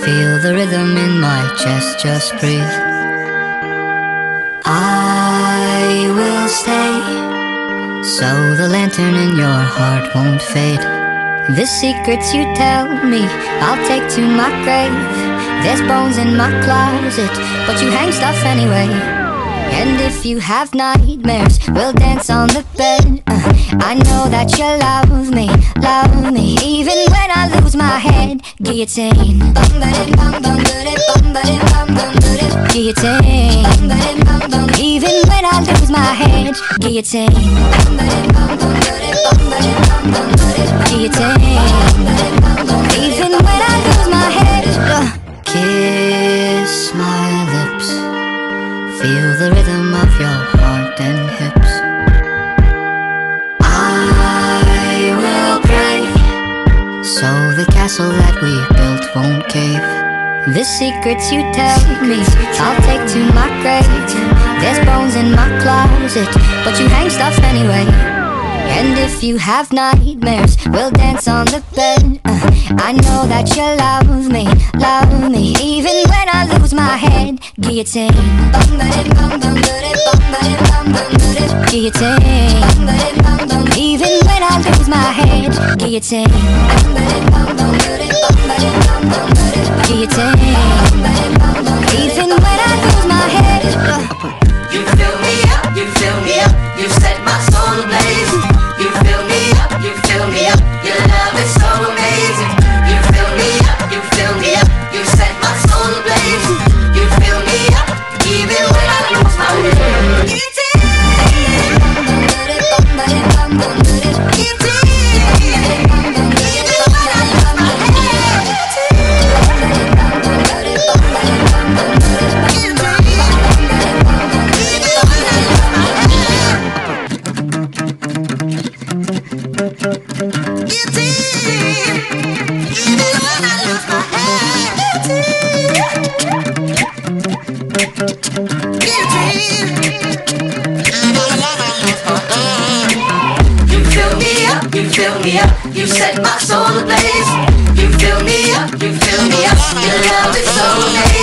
Feel the rhythm in my chest, just breathe. I will stay, so the lantern in your heart won't fade. The secrets you tell me, I'll take to my grave. There's bones in my closet, but you hang stuff anyway. And if you have nightmares, we'll dance on the bed. I know that you love me, even when I lose my head. Guillotine, guillotine, even when I lose my head. Guillotine, guillotine, even when I lose my head. Kiss my lips, feel the rhythm of your heart and hips. I will pray, so the castle that we built won't cave. The secrets you tell me, I'll take to my grave. There's bones in my closet, but you hang stuff anyway. And if you have nightmares, we'll dance on the bed. I know that you love me, even when I lose my head. Guillotine, guillotine, even when I lose my head. Guillotine, guillotine, even when I lose my head. You fill me up, you fill me up, you set my soul ablaze. You fill me up, you fill me up, your love is so amazing. You fill me up, you fill me up, you set my soul ablaze. You fill me up, even when I lose my head. You did. You did. Even when I lose my head. You did. You set my soul ablaze. You fill me up, your love is so amazing.